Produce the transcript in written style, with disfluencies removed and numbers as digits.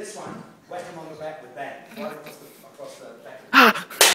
this one, whack him on the back with bang. Right across the back.